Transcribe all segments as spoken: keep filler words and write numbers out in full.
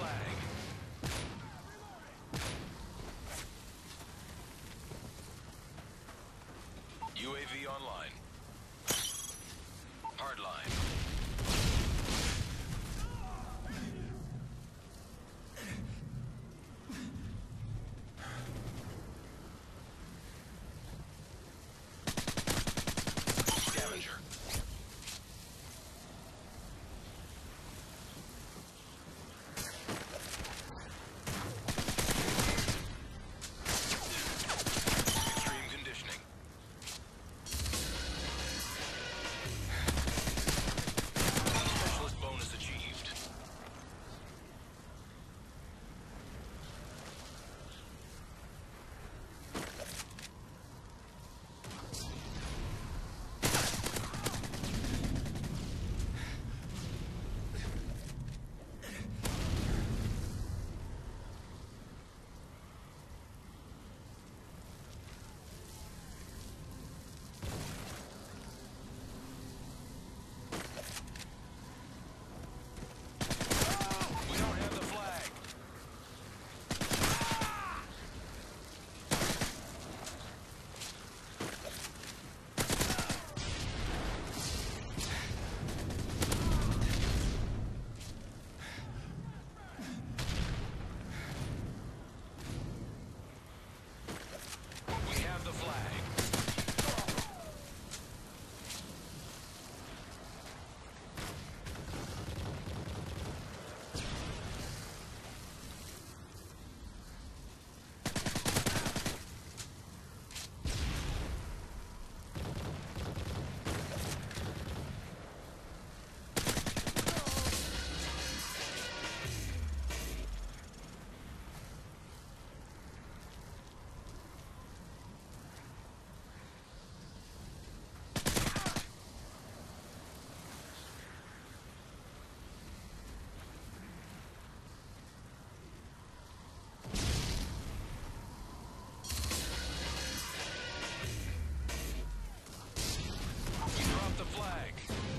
flag. U A V online. Hardline. Scavenger. Extreme conditioning. Specialist bonus achieved. We don't have the flag. We have the flag. We dropped the flag.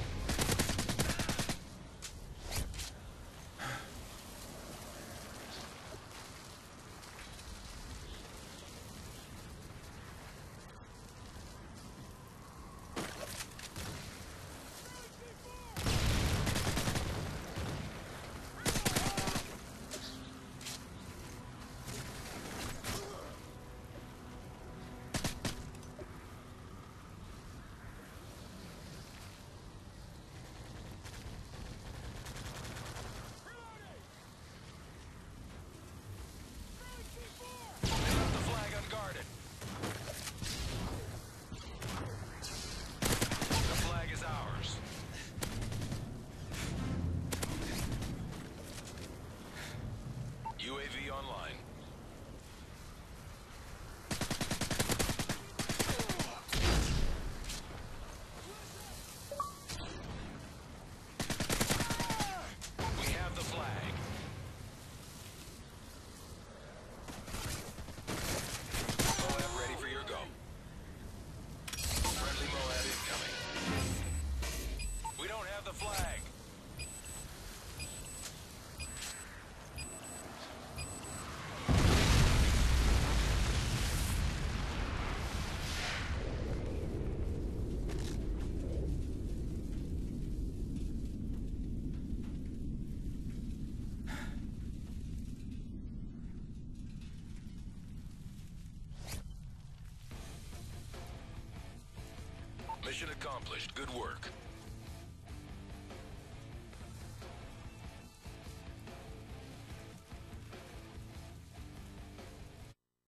They left the flag unguarded. The flag is ours. U A V online. We have the flag. Moab ready for your go. Friendly Moab incoming. We don't have the flag. Mission accomplished. Good work.